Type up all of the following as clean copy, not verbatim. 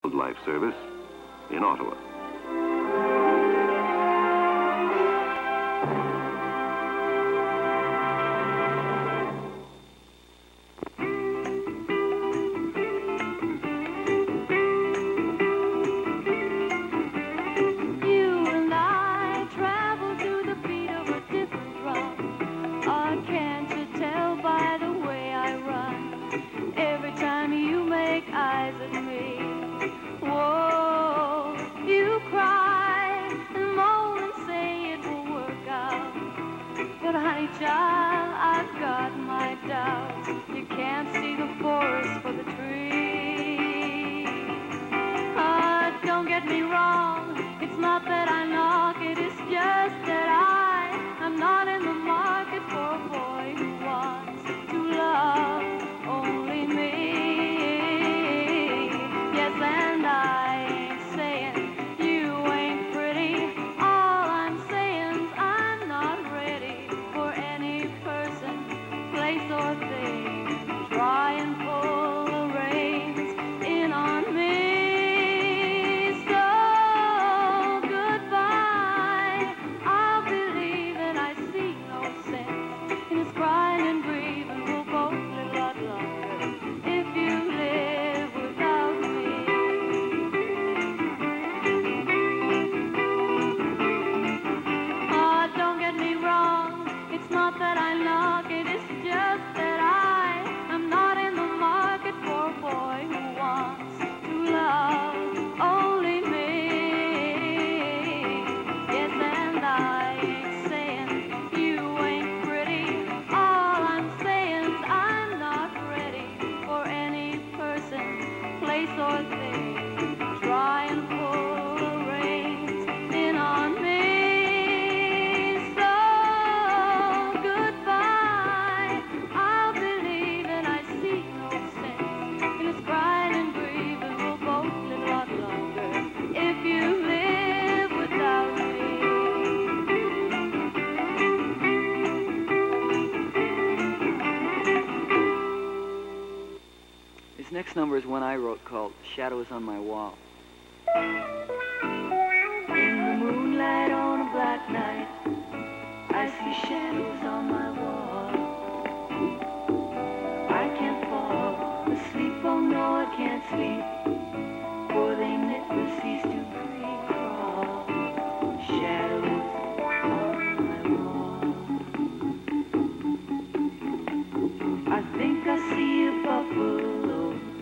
Wildlife Service in Ottawa. Child, I've got my doubts. You can't see the forest for the trees. Don't get me wrong, it's not that I knock it, it's just that I'm not in the market for a boy who wants to love only me. Yes, and I ain't saying you ain't pretty. All I'm saying's I'm not ready for any person, place or thing. Try and pull the reins in on me. So goodbye. I'll believe and I see no sense in this crying and grieving. We'll both live a lot longer if you live without me. Don't get me wrong, it's not that I knock it, it's just that I'm not in the market for a boy who wants to love only me. Yes, and I ain't saying you ain't pretty. All I'm saying's I'm not ready for any person, place or thing. Try and pull the reins in on me. So goodbye. I'll believe and I see no sense in this crying and grieving. We'll both live a lot longer if you live without me. This next number is one I wrote called Shadows on My Wall. In the moonlight on a black night, I see shadows on my wall. I can't fall asleep, oh no, I can't sleep, for they never cease to crawl. Shadows on my wall. I think I see a buffalo.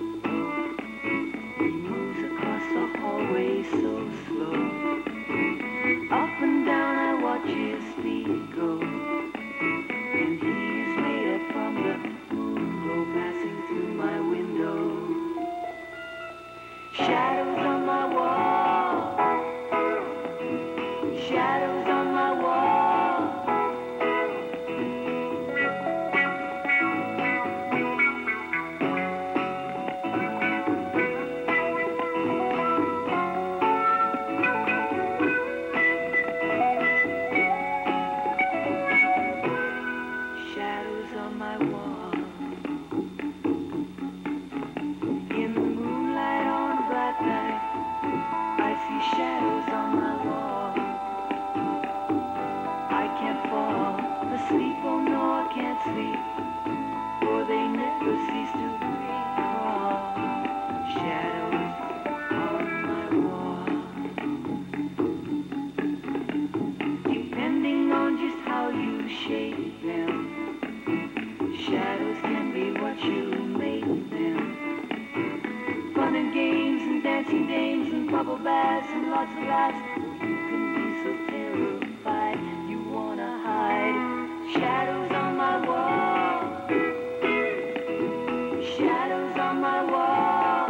He moves across the hallway so slow. Up and down I watch his feet go, and he is made up from the moonglow passing through my window. Shadows on my wall. Shadows on my wall. Shadows on my wall. In the moonlight on a black night, I see shadows on my wall. I can't fall asleep, oh no, I can't sleep, for they never cease to crawl. Shadows on my wall. Depending on just how you shape them, shadows can be what you make them. Fun and games and dancing dames and bubble baths and lots of laughs. You can be so terrified you wanna hide. Shadows on my wall. Shadows on my wall.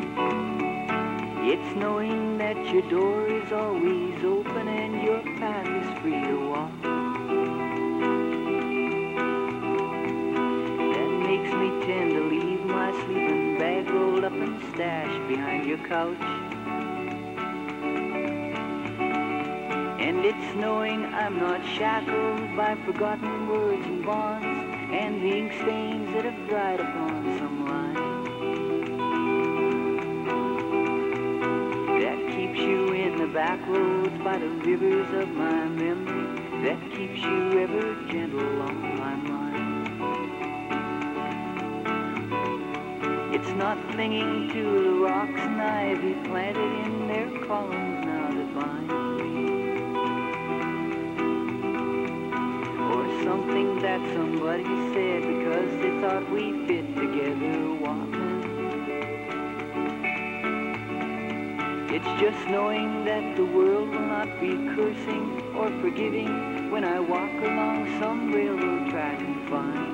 It's knowing that your door is always open and your path your couch. And it's knowing I'm not shackled by forgotten words and bonds and the ink stains that have dried upon some line. That keeps you in the back roads by the rivers of my memory. That keeps you ever gentle on my mind. It's not clinging to the rocks and ivy planted in their columns now that bind me. Or something that somebody said because they thought we fit together walking. It's just knowing that the world will not be cursing or forgiving when I walk along some railroad track and find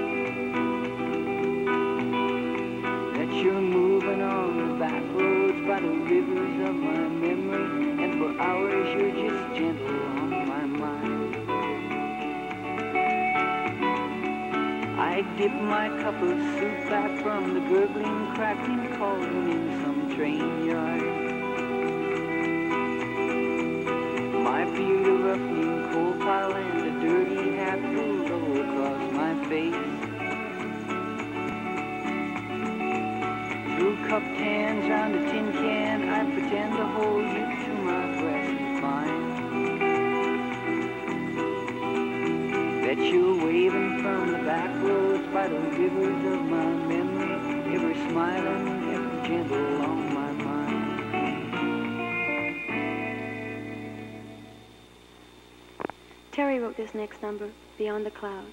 that you're moving on the back roads by the rivers of my memory, and for hours you're just gentle on my mind. I dip my cup of soup back from the gurgling, crackling cauldron in some train yard. My beard a rough-hewn coal pile and a dirty hat pulled all across my face. Through cupped hands round a tin can, I pretend to hold you to my breast and find that you're waving from the back roads by the rivers of my memory, ever smiling, ever gentle on my mind. Terry wrote this next number, Beyond the Clouds.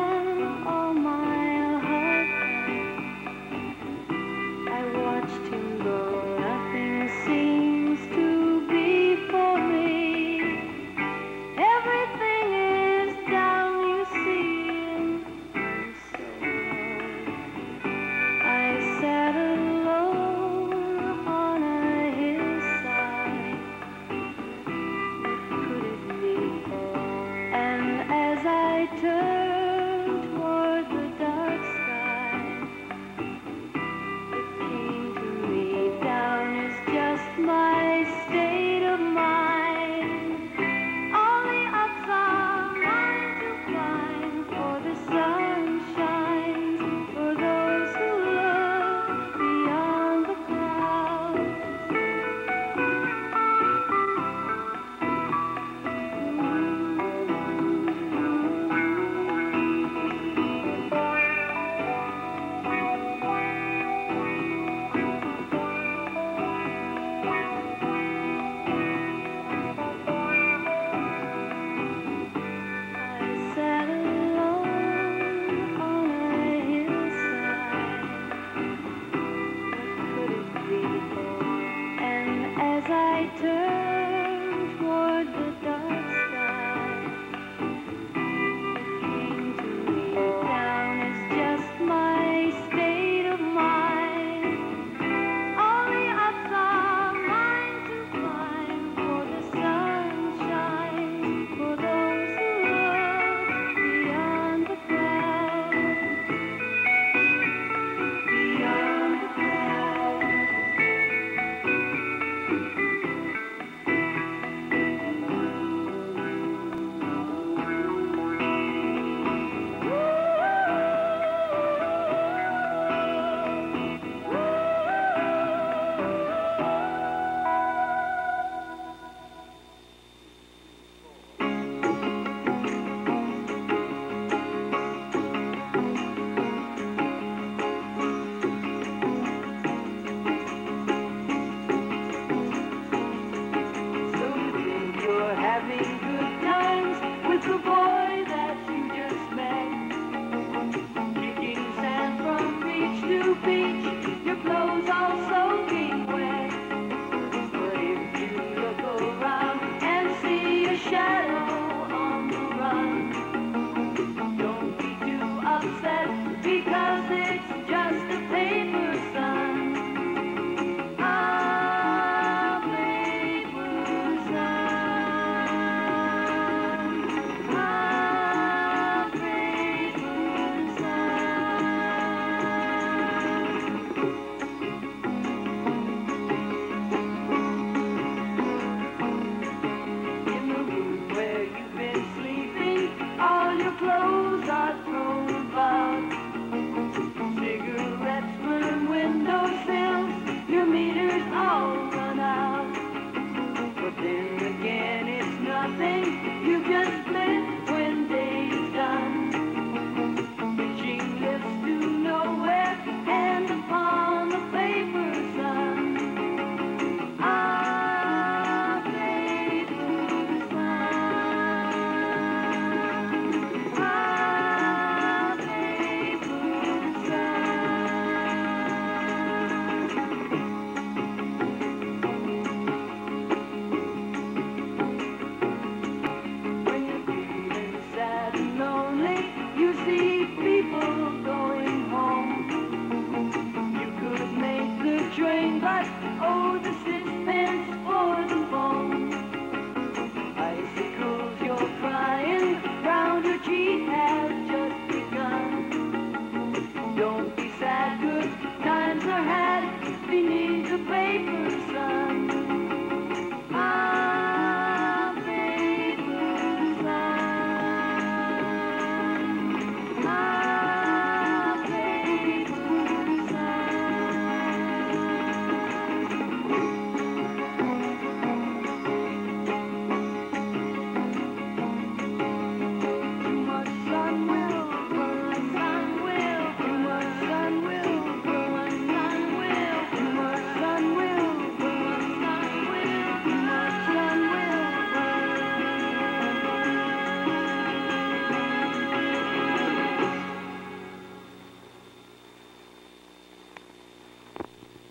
Watched him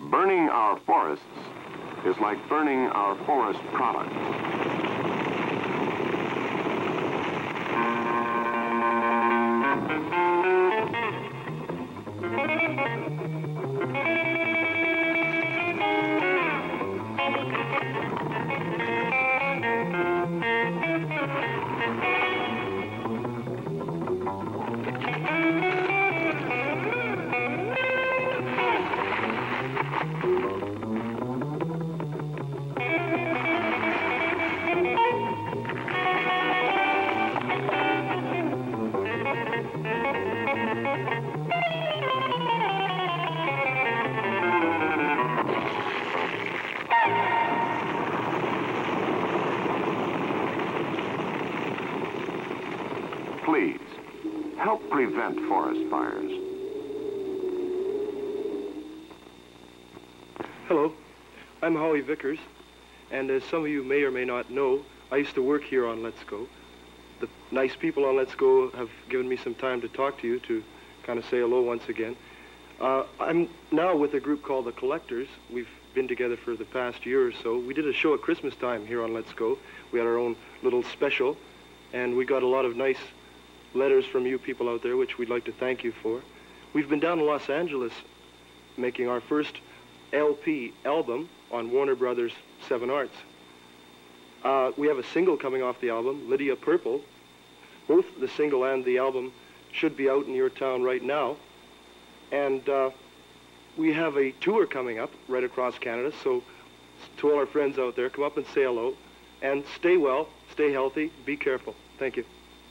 Burning our forests is like burning our forest products. Please, help prevent forest fires. Hello, I'm Howie Vickers, and as some of you may or may not know, I used to work here on Let's Go. The nice people on Let's Go have given me some time to talk to you, to kind of say hello once again. I'm now with a group called The Collectors. We've been together for the past year or so. We did a show at Christmas time here on Let's Go. We had our own little special, and we got a lot of nice letters from you people out there, which we'd like to thank you for. We've been down in Los Angeles making our first LP album on Warner Brothers 7 Arts. We have a single coming off the album, Lydia Purple. Both the single and the album should be out in your town right now. And we have a tour coming up right across Canada, so to all our friends out there, come up and say hello. And stay well, stay healthy, be careful. Thank you.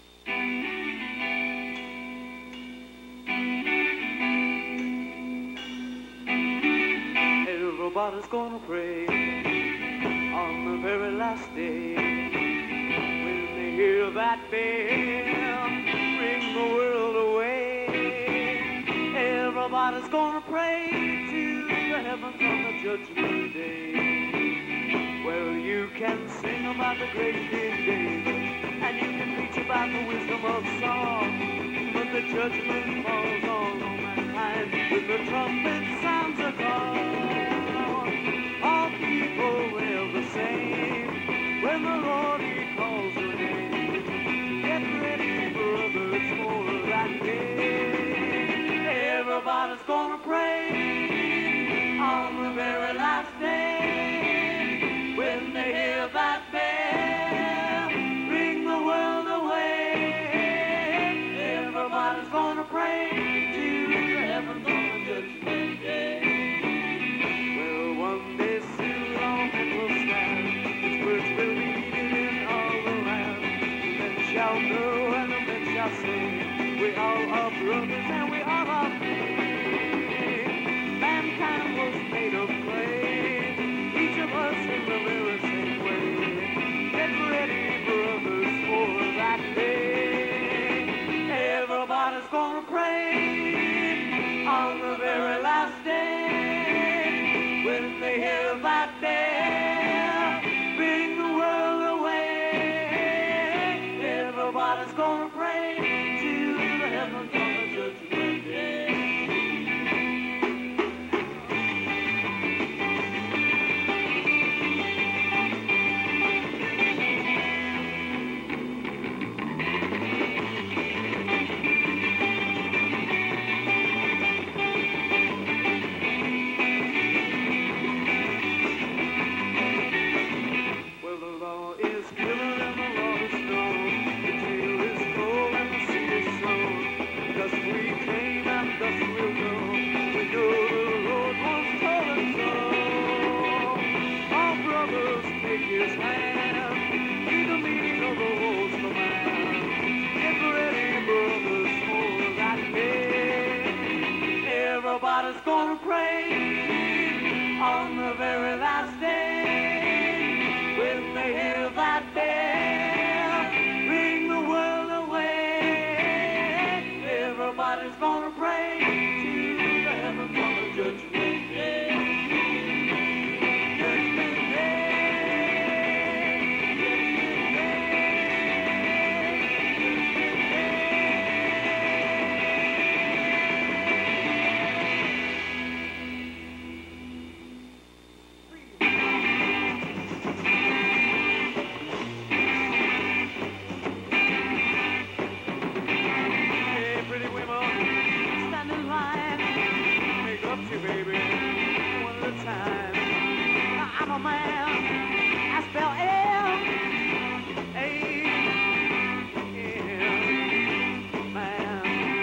Everybody's gonna pray on the very last day. When they hear that bell ring the world away, everybody's gonna pray to the heavens on the judgment day. Well, you can sing about the great King David, and you can preach about the wisdom of song, but the judgment falls on all mankind when the trumpet sounds a call. All people will the same when the Lord he calls your name. Get ready, brothers, for that day. Everybody's gonna pray on the very last day. When they hear that bell ring the world away, everybody's gonna pray to the heavens on the judgment day. Well, one day soon all men will stand, His words will be needed in all the land. The men shall know and the men shall say, we all are brothers and we all are free. Mankind was made of clay, each of us in the very same way. Get ready, brothers, for that day. Everybody's gonna pray on the very last day. When they hear that bell bring the world away, everybody's gonna pray to the heavens on the judgment day. Everybody's gonna pray on the very last day. When they hear that bell ring the world away, everybody's gonna pray to the heavens on the judgment day. Judgment day. up to you, baby, one at a time. I'm a man, I spell L-A-M, man.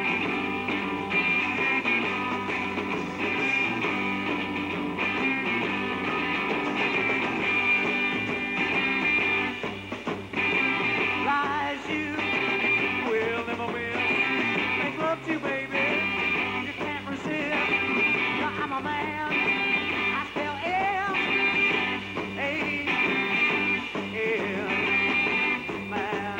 Lies you will never miss. Make love to you, baby, you can't resist. I'm a man, I spell L-A-M, man.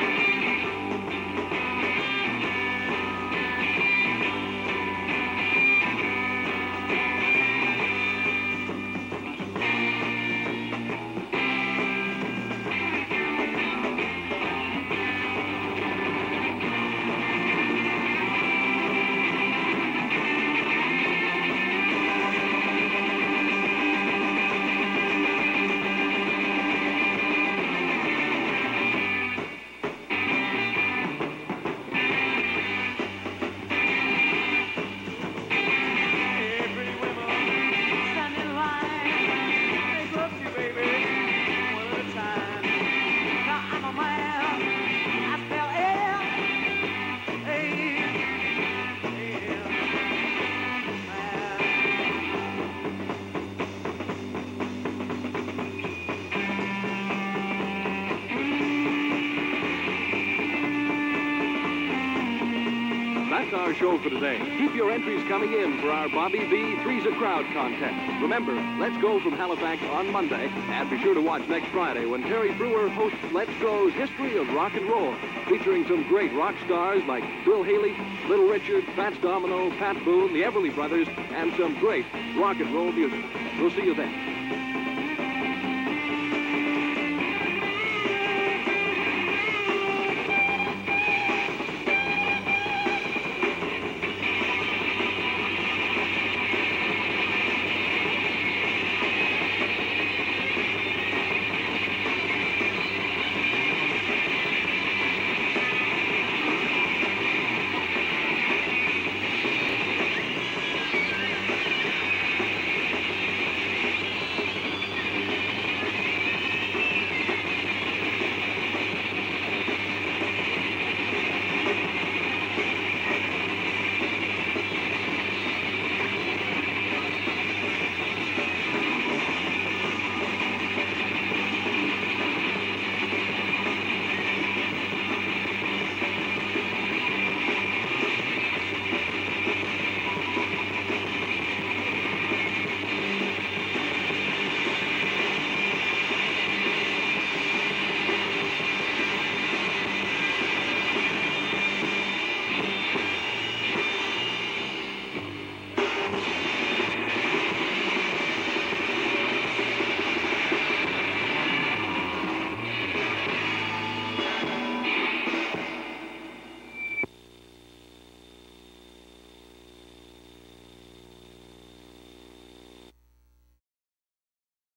That's our show for today. Keep your entries coming in for our Bobby V Three's a Crowd contest. Remember, Let's Go from Halifax on Monday, and be sure to watch next Friday when Terry Brewer hosts Let's Go's History of Rock and Roll, featuring some great rock stars like Bill Haley, Little Richard, Fats Domino, Pat Boone, the Everly Brothers, and some great rock and roll music. We'll see you then.